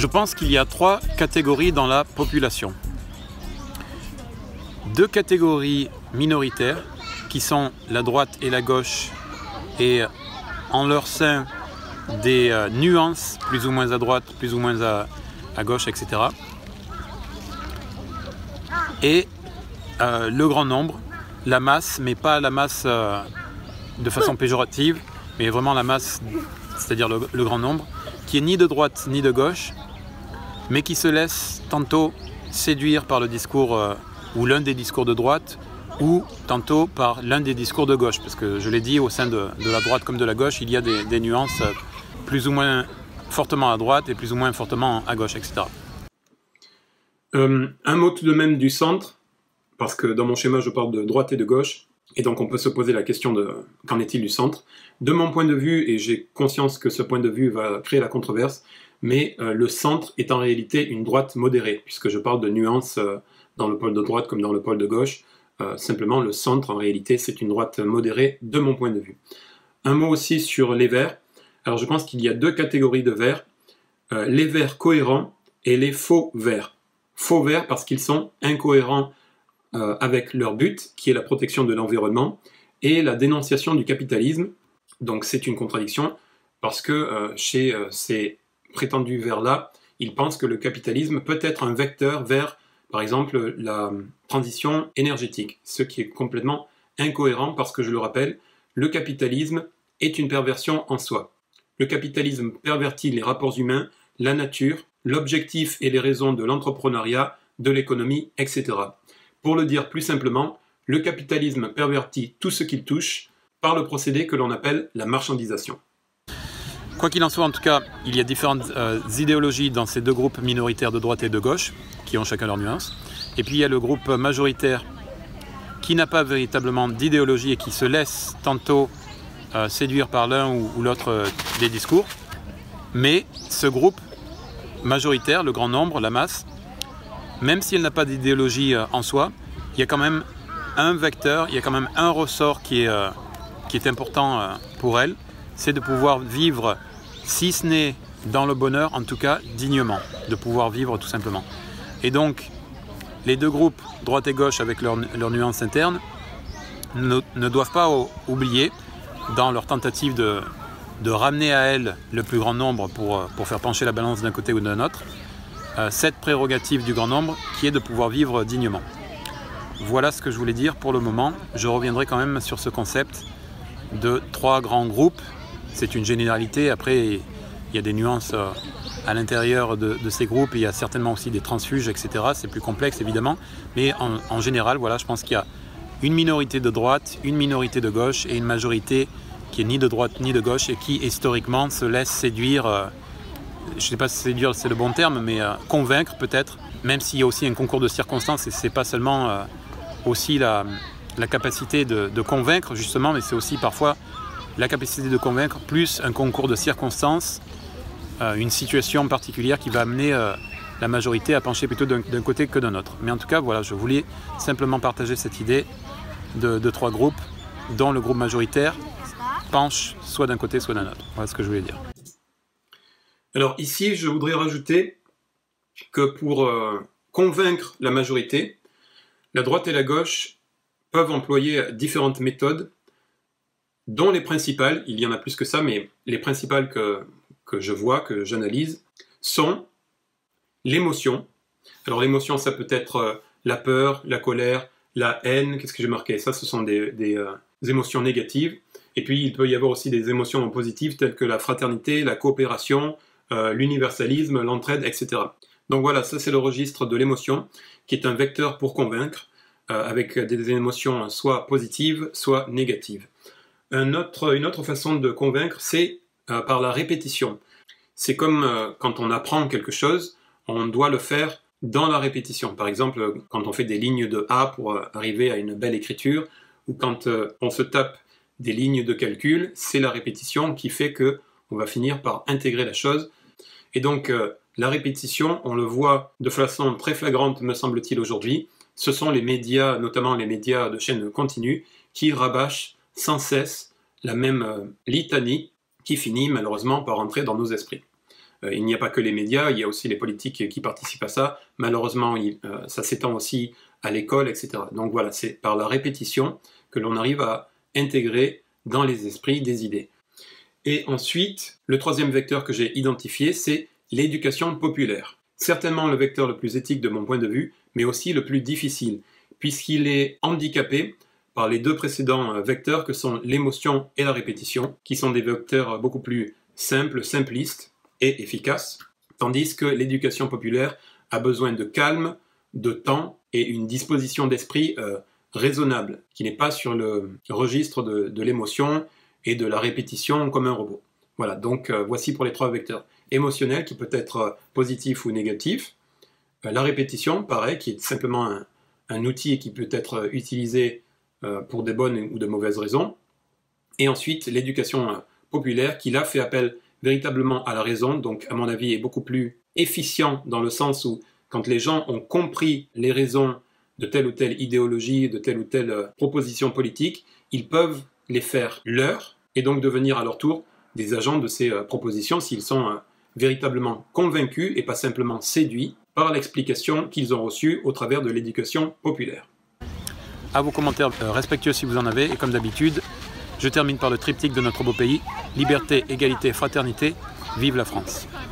Je pense qu'il y a 3 catégories dans la population. 2 catégories minoritaires qui sont la droite et la gauche et en leur sein des nuances plus ou moins à droite, plus ou moins à gauche, etc. Et le grand nombre, la masse, mais pas la masse de façon péjorative, mais vraiment la masse, c'est-à-dire le grand nombre, qui est ni de droite ni de gauche, mais qui se laisse tantôt séduire par le discours ou l'un des discours de droite, ou tantôt par l'un des discours de gauche, parce que je l'ai dit, au sein de la droite comme de la gauche, il y a des nuances plus ou moins fortement à droite et plus ou moins fortement à gauche, etc. Un mot tout de même du centre, parce que dans mon schéma je parle de droite et de gauche, et donc on peut se poser la question de qu'en est-il du centre. De mon point de vue, et j'ai conscience que ce point de vue va créer la controverse, mais le centre est en réalité une droite modérée, puisque je parle de nuances dans le pôle de droite comme dans le pôle de gauche. Simplement, le centre, en réalité, c'est une droite modérée de mon point de vue. Un mot aussi sur les verts. Alors, je pense qu'il y a 2 catégories de verts. Les verts cohérents et les faux verts. Faux verts parce qu'ils sont incohérents avec leur but, qui est la protection de l'environnement, et la dénonciation du capitalisme. Donc, c'est une contradiction, parce que chez ces prétendus verts-là, ils pensent que le capitalisme peut être un vecteur vers par exemple la transition énergétique, ce qui est complètement incohérent parce que, je le rappelle, le capitalisme est une perversion en soi. Le capitalisme pervertit les rapports humains, la nature, l'objectif et les raisons de l'entrepreneuriat, de l'économie, etc. Pour le dire plus simplement, le capitalisme pervertit tout ce qu'il touche par le procédé que l'on appelle la marchandisation. Quoi qu'il en soit, en tout cas, il y a différentes idéologies dans ces 2 groupes minoritaires de droite et de gauche, qui ont chacun leurs nuances. Et puis il y a le groupe majoritaire qui n'a pas véritablement d'idéologie et qui se laisse tantôt séduire par l'un ou l'autre des discours. Mais ce groupe majoritaire, le grand nombre, la masse, même si elle n'a pas d'idéologie en soi, il y a quand même un vecteur, il y a quand même un ressort qui est important pour elle, c'est de pouvoir vivre, si ce n'est dans le bonheur, en tout cas dignement, de pouvoir vivre tout simplement. Et donc, les 2 groupes, droite et gauche, avec leurs nuances internes, ne doivent pas oublier, dans leur tentative de ramener à elles le plus grand nombre pour faire pencher la balance d'un côté ou d'un autre, cette prérogative du grand nombre qui est de pouvoir vivre dignement. Voilà ce que je voulais dire pour le moment. Je reviendrai quand même sur ce concept de 3 grands groupes. C'est une généralité, après il y a des nuances à l'intérieur de ces groupes, il y a certainement aussi des transfuges, etc. C'est plus complexe évidemment, mais en général, voilà, je pense qu'il y a une minorité de droite, une minorité de gauche et une majorité qui est ni de droite ni de gauche et qui historiquement se laisse séduire, je ne sais pas si séduire c'est le bon terme, mais convaincre peut-être, même s'il y a aussi un concours de circonstances et c'est pas seulement aussi la capacité de convaincre justement, mais c'est aussi parfois la capacité de convaincre, plus un concours de circonstances, une situation particulière qui va amener la majorité à pencher plutôt d'un côté que d'un autre. Mais en tout cas, voilà, je voulais simplement partager cette idée de 3 groupes, dont le groupe majoritaire penche soit d'un côté, soit d'un autre. Voilà ce que je voulais dire. Alors ici, je voudrais rajouter que pour convaincre la majorité, la droite et la gauche peuvent employer différentes méthodes, dont les principales, il y en a plus que ça, mais les principales que je vois, que j'analyse, sont l'émotion. Alors l'émotion, ça peut être la peur, la colère, la haine, qu'est-ce que j'ai marqué? Ça, ce sont des émotions négatives. Et puis, il peut y avoir aussi des émotions positives, telles que la fraternité, la coopération, l'universalisme, l'entraide, etc. Donc voilà, ça c'est le registre de l'émotion, qui est un vecteur pour convaincre, avec des émotions soit positives, soit négatives. Une autre façon de convaincre, c'est par la répétition. C'est comme quand on apprend quelque chose, on doit le faire dans la répétition. Par exemple, quand on fait des lignes de A pour arriver à une belle écriture, ou quand on se tape des lignes de calcul, c'est la répétition qui fait que on va finir par intégrer la chose. Et donc, la répétition, on le voit de façon très flagrante, me semble-t-il, aujourd'hui. Ce sont les médias, notamment les médias de chaîne continue, qui rabâchent sans cesse la même litanie qui finit malheureusement par entrer dans nos esprits. Il n'y a pas que les médias, il y a aussi les politiques qui participent à ça. Malheureusement, ça s'étend aussi à l'école, etc. Donc voilà, c'est par la répétition que l'on arrive à intégrer dans les esprits des idées. Et ensuite, le troisième vecteur que j'ai identifié, c'est l'éducation populaire. Certainement le vecteur le plus éthique de mon point de vue, mais aussi le plus difficile, puisqu'il est handicapé par les deux précédents vecteurs que sont l'émotion et la répétition, qui sont des vecteurs beaucoup plus simples, simplistes et efficaces, tandis que l'éducation populaire a besoin de calme, de temps et une disposition d'esprit raisonnable, qui n'est pas sur le registre de l'émotion et de la répétition comme un robot. Voilà, donc voici pour les trois vecteurs. Émotionnel, qui peut être positif ou négatif. La répétition, pareil, qui est simplement un outil qui peut être utilisé pour de bonnes ou de mauvaises raisons. Et ensuite, l'éducation populaire, qui là fait appel véritablement à la raison, donc à mon avis est beaucoup plus efficient dans le sens où quand les gens ont compris les raisons de telle ou telle idéologie, de telle ou telle proposition politique, ils peuvent les faire leurs et donc devenir à leur tour des agents de ces propositions s'ils sont véritablement convaincus et pas simplement séduits par l'explication qu'ils ont reçue au travers de l'éducation populaire. À vos commentaires respectueux si vous en avez, et comme d'habitude, je termine par le triptyque de notre beau pays, liberté, égalité, fraternité, vive la France.